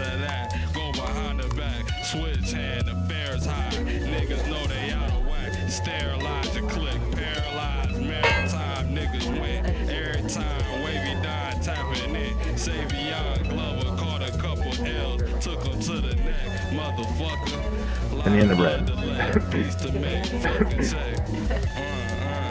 of that. Go behind the back, switch hand, affairs high. Niggas know they out of whack. Sterilize your click, paralyzed, maritime. Niggas win every time. Wavy Don tapping it. Savion Glover caught a couple L's, took him to the neck, motherfucker. And the end of Piece to make fucking check.